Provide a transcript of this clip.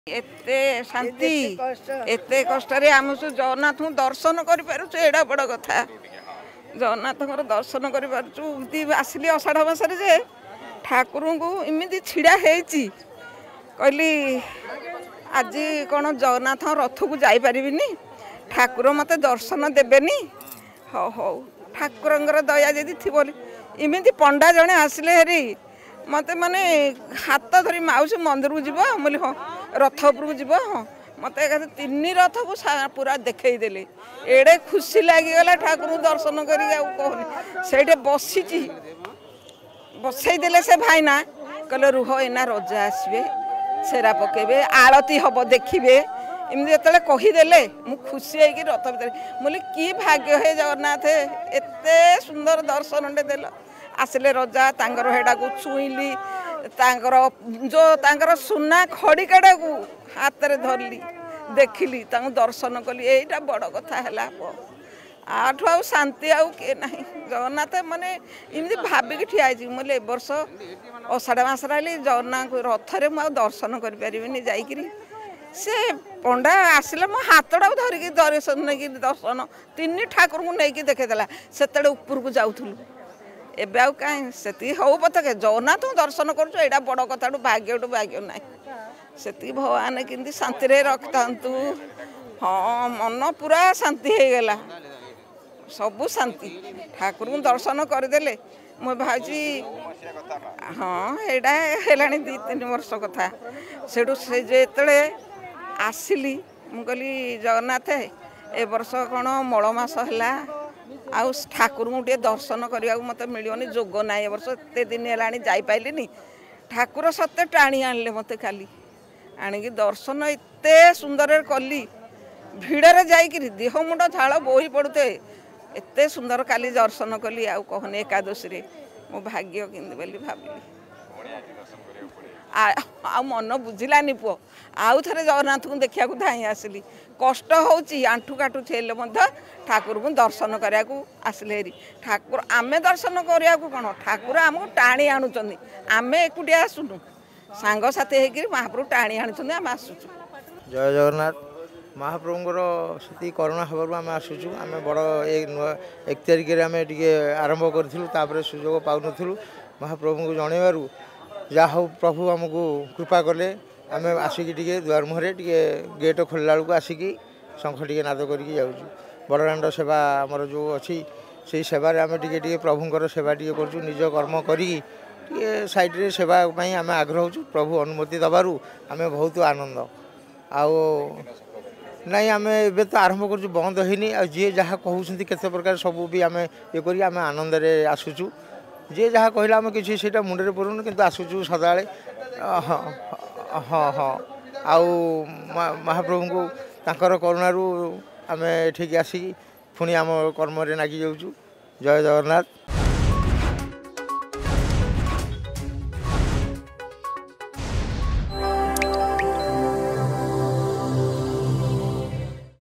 एते शांति एते कष्ट आम सब जगन्नाथ दर्शन कर एडा बड़ कथा। जगन्नाथ दर्शन कर आसली अषाढ़ मासरे जे ठाकुर को इमिति छिड़ा कहली आज कौन जगन्नाथ रथ को जापरिनी ठाकुर मत दर्शन देवेनी हो हो ठाकुर दया जदि थी इमिति पंडा जड़े आसिले हेरी मत माने हाथ धरी माउसी मंदिर को जीव बोली हाँ रथ उपरକୁ जीव हाँ मत तीन रथ को पूरा देखईदेले एड़े खुशी लगिगला ठाकुर दर्शन कर बसी बसईदेले से भाईना कहले रुह एना रजा आसबे सेरा पकेबे आरती हम देखिए इमती जो कहीदेले मु खुशी होगी रथ भर बोली कि भाग्य है जगन्नाथ एते सुंदर दर्शन देल आसिले रजा तांगर हेडा को छुईली तांगर जो तांगर सुना खड़िकाटा को हाथ में धरली देखिली दर्शन कली यहीटा बड़ कथा है आठू आ शांति आउ किए ना जगन्नाथ माने इमती भाविकी ठिया मुझे वर्ष अषाढ़ मास जगन्नाथ रथरे मुझे दर्शन करें जाकि से पंडा आसिले मो हाथटा धरिकी दर्शन नहीं दर्शन तीन ठाकुर को लेकिन देखेला से ऊपर को जाऊलु एबे आउ कहीं से हौ पथके जगन्नाथ दर्शन करा बड़ कथा भाग्य ना से भगवान कि शांति रखता हाँ मन पूरा शांति हो गला सबू शांति ठाकुर को दर्शन करदेले मु भाजी हाँ यहाँ है 2-3 वर्ष कथा से जो आसिली मु कहली जगन्नाथ ए वर्ष कौन मल मास है आउ ठाकुर को दर्शन करने मत मिलनी जोग ना ए वर्ष एत दिन है जापारे ठाकुर सत्य टाणी आणले मत खाली आणिकी दर्शन एत सुंदर कली भिड़े जाकि देह मुंड झाड़ बोही पड़ुते एत सुंदर काली दर्शन कली आउ कहनी एकादशी मो भाग्य किंतु बोली भाविली आ मन बुझिलानी पुओ आउ थे जगन्नाथ को देखा धाई आसली कष्ट होची आंठू काटू छेले ठाकुर को दर्शन करने को आसले हेरी ठाकुर आमे दर्शन करने को कौन ठाकुर आमको टाणी आणुचंदी आमे एकुटिया आसुनु सांग साथी होकर महाप्रभु टाणी आणुचंदी आमे आसुचु। जय जगन्नाथ महाप्रभुंर से करुणा खबर आम आसुचु आम बड़ 1 तारिख आम टे आरंभ करूँ सुजोग पाऊन महाप्रभु को जनइबारू जा हो प्रभु आमको कृपा कले आम आसिकी दुआर मुहरे गेट खोलला बेलू आसिकी शंख टे नाद करके जाऊँ बड़दाण्ड सेवा आमर जो अच्छी से सेवार आम टे प्रभुंर सेवा टे कर निज कर्म करी साइड्रे सेवा आम आग्रह हो प्रभु अनुमति दबारू आम बहुत आनंद आओ नहीं आम ए तो आरंभ कर बंद होनी जी जहाँ कहते केते प्रकार सब भी आम ये कर आनंद आसुचु जी जहाँ कहला आम कि मुंडे पुरुनु कि आसुचु सदा हाँ हाँ हाँ आउ महाप्रभु को तांकर करुणारू आम ठीक आसिकी पुणी आम कर्म नागी जाऊँ। जय जगन्नाथ।